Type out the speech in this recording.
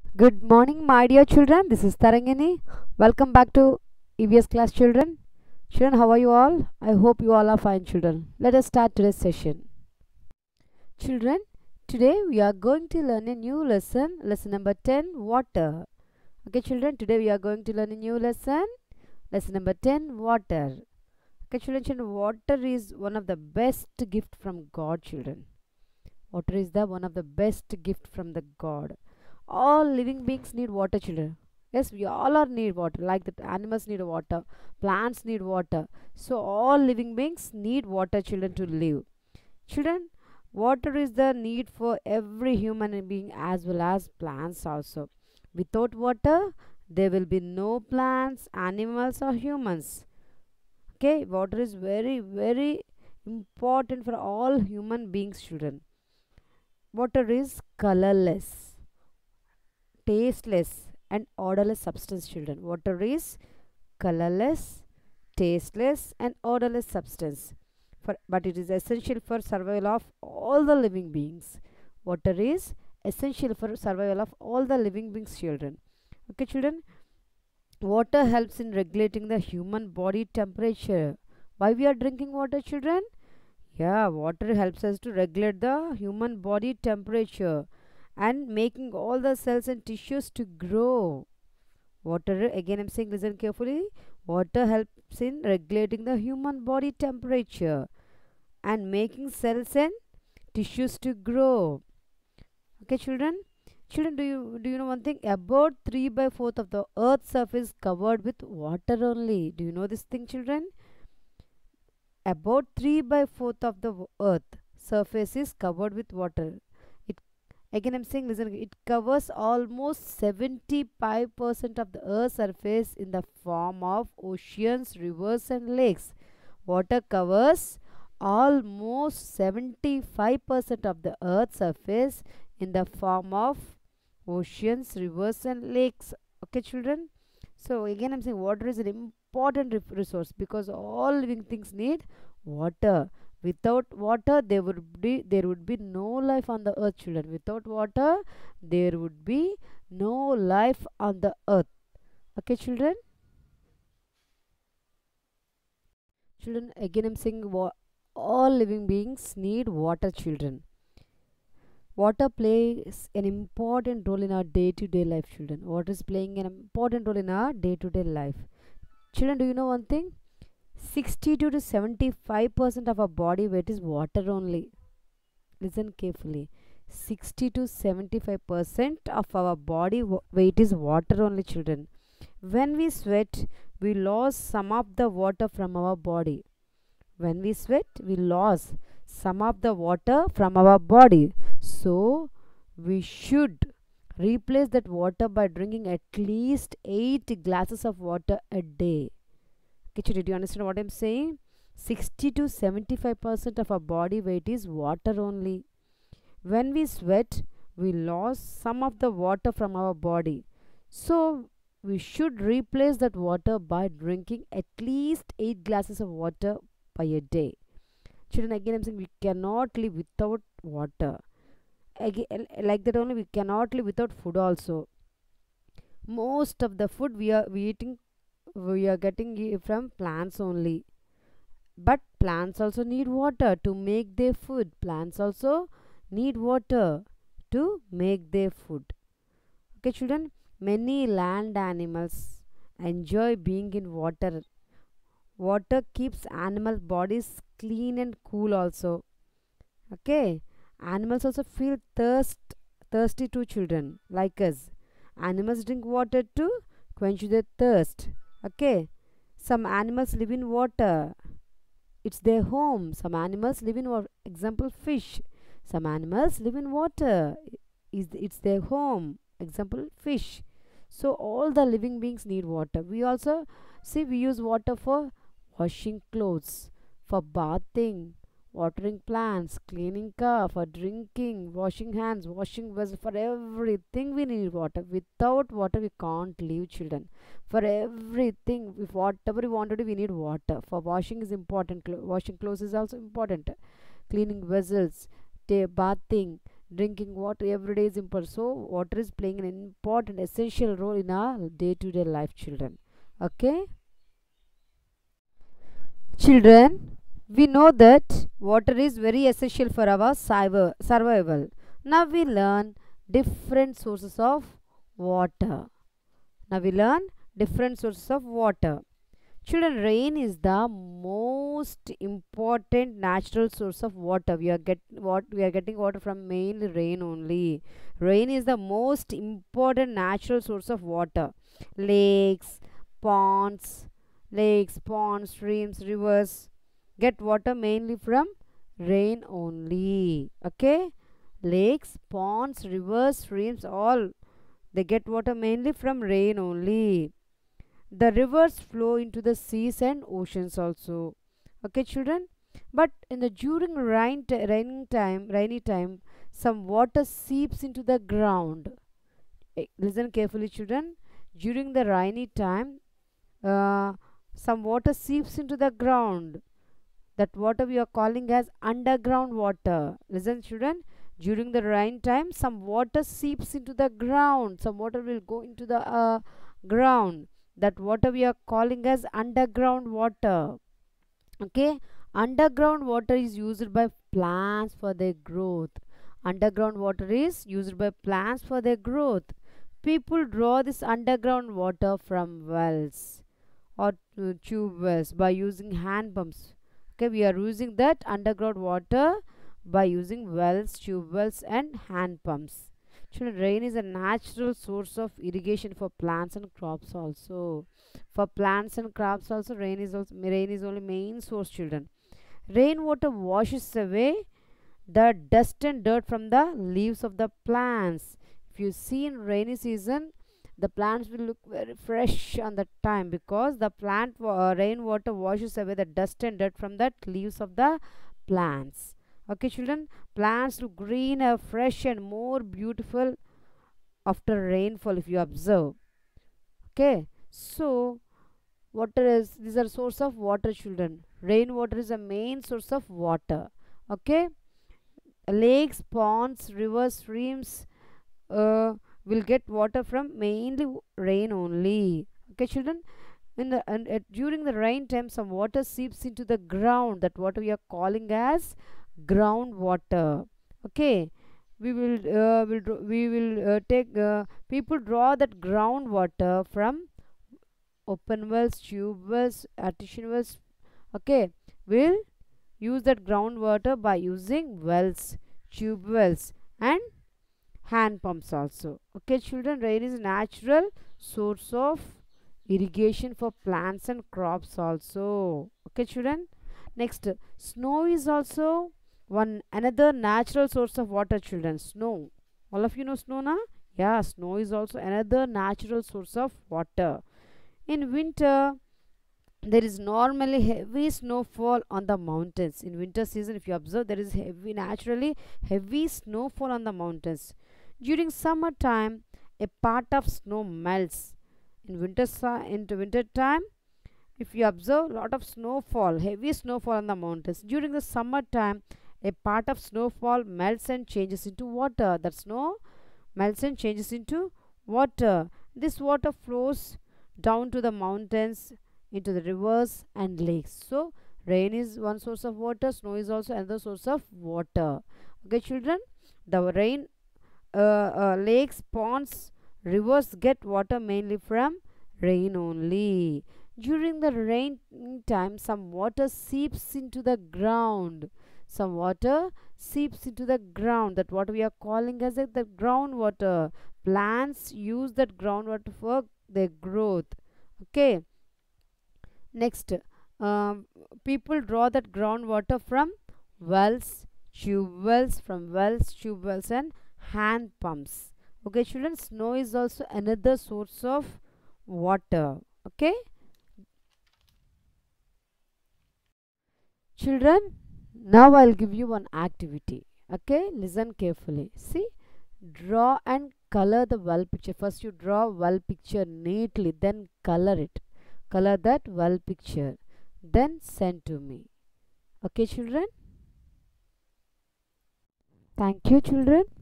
Good morning, my dear children. This is Tarangini. Welcome back to EVS class, children. Children, how are you all? I hope you all are fine, children. Let us start today's session. Children, today we are going to learn a new lesson number 10, water. Okay, children, today we are going to learn a new lesson number 10, water. Okay, children, water is one of the best gift from God, children. Water is the one of the best gift from the God. All living beings need water, children. Yes, we all are need water. Like the animals need water, plants need water. So all living beings need water, children, to live. Children, water is the need for every human being as well as plants also. Without water, there will be no plants, animals, or humans. Okay, water is very, very important for all human beings, children. Water is colorless, tasteless, and odorless substance, children. Water is colorless, tasteless, and odorless substance, but it is essential for survival of all the living beings. Water is essential for survival of all the living beings, children. Okay, children, water helps in regulating the human body temperature. Why we are drinking water, children? Yeah, water helps us to regulate the human body temperature and making all the cells and tissues to grow. Water, again I'm saying, listen carefully. Water helps in regulating the human body temperature and making cells and tissues to grow. Okay, children. Children, do you know one thing? About 3 by 4th of the earth's surface covered with water only. Do you know this thing, children? About 3 by 4th of the earth surface is covered with water. It, again I'm saying, listen, it covers almost 75% of the earth's surface in the form of oceans, rivers, and lakes. Water covers almost 75% of the earth's surface in the form of oceans, rivers, and lakes. Okay, children. So again I'm saying, water is an important resource because all living things need water. Without water, there would be no life on the earth, children. Without water, there would be no life on the earth. Okay, children. Children, again I'm saying, all living beings need water, children. Water plays an important role in our day-to-day life, children. Water is playing an important role in our day-to-day life. Children, do you know one thing? 62 to 75% of our body weight is water only. Listen carefully. 60 to 75% of our body weight is water only, children. When we sweat, we lose some of the water from our body. When we sweat, we lose some of the water from our body. So, we should replace that water by drinking at least 8 glasses of water a day. Okay, did you understand what I'm saying? 60 to 75% of our body weight is water only. When we sweat, we lose some of the water from our body. So, we should replace that water by drinking at least 8 glasses of water by a day. Children, again I'm saying, we cannot live without water. Again, like that only, we cannot live without food also. Most of the food we are getting from plants only. But plants also need water to make their food. Plants also need water to make their food. Okay, children, many land animals enjoy being in water. Water keeps animal bodies clean and cool also. Okay, animals also feel thirsty too, children, like us. Animals drink water to quench their thirst. Okay, some animals live in water, it's their home. Some animals live in water, example fish. Some animals live in water, it's their home, example fish. So all the living beings need water. We also see, we use water for washing clothes, for bathing, watering plants, cleaning car, for drinking, washing hands, washing vessels. For everything we need water. Without water we can't live, children. For everything, if whatever we want to do, we need water. For washing is important, washing clothes is also important, cleaning vessels, bathing, Drinking water every day is important. So water is playing an important essential role in our day-to-day life, children. Okay, children, we know that water is very essential for our survival. Now we learn different sources of water. Now we learn different sources of water. Children, rain is the most important natural source of water. We are getting water from mainly rain only. Rain is the most important natural source of water. Lakes, ponds, streams, rivers get water mainly from rain only. Okay, lakes, ponds, rivers, streams, all they get water mainly from rain only. The rivers flow into the seas and oceans also. Okay, children. But in the during rainy time, some water seeps into the ground. Listen carefully, children. During the rainy time, uh, some water seeps into the ground. That water we are calling as underground water. Listen, children. During the rain time, some water seeps into the ground. Some water will go into the ground. That water we are calling as underground water. Okay, underground water is used by plants for their growth. Underground water is used by plants for their growth. People draw this underground water from wells or tube wells by using hand pumps. Okay, we are using that underground water by using wells, tube wells and hand pumps. Children, rain is a natural source of irrigation for plants and crops also. For plants and crops also, rain is only main source, children. Rainwater washes away the dust and dirt from the leaves of the plants. If you see in rainy season, the plants will look very fresh on the time because the rainwater washes away the dust and dirt from the leaves of the plants. Okay, children, plants look green, fresh and more beautiful after rainfall if you observe. Okay, so these are source of water, children. Rainwater is a main source of water. Okay, lakes, ponds, rivers, streams will get water from mainly rain only. Okay, children, during the rain time, some water seeps into the ground. That water we are calling as groundwater. Okay, we will take people draw that groundwater from open wells, tube wells, artificial wells. Okay, we'll use that groundwater by using wells, tube wells and hand pumps also. Okay, children, rain is a natural source of irrigation for plants and crops also. Okay, children. Next, snow is also one another natural source of water, children. Snow, all of you know snow na? Yeah, snow is also another natural source of water. In winter, there is normally heavy snowfall on the mountains. In winter season, if you observe, there is naturally heavy snowfall on the mountains. During summertime, a part of snow melts. Into winter time, if you observe, lot of snowfall, heavy snowfall on the mountains. During the summertime, a part of snowfall melts and changes into water. That snow melts and changes into water. This water flows down to the mountains, into the rivers and lakes. So rain is one source of water, snow is also another source of water. Okay, children, the rain lakes, ponds, rivers get water mainly from rain only. During the rain time, some water seeps into the ground. Some water seeps into the ground. That what we are calling as the groundwater. Plants use that groundwater for their growth. Okay, next, people draw that groundwater from wells, tube wells and hand pumps. Okay, children, snow is also another source of water. Okay, children, now I'll give you one activity. Okay, listen carefully. See, draw and color the well picture. First you draw well picture neatly, then color it. Color that well picture, then send to me. Okay, children. Thank you, children.